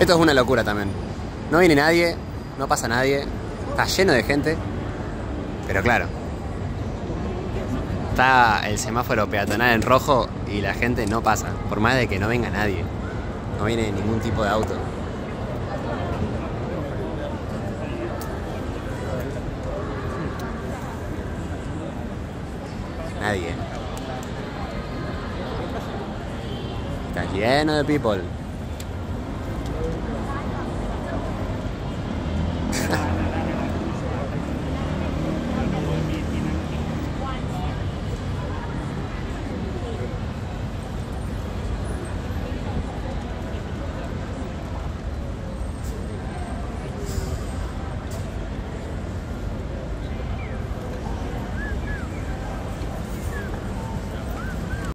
Esto es una locura también. No viene nadie, no pasa nadie, está lleno de gente, pero claro, está el semáforo peatonal en rojo y la gente no pasa, por más de que no venga nadie, no viene ningún tipo de auto. Nadie. Está lleno de people.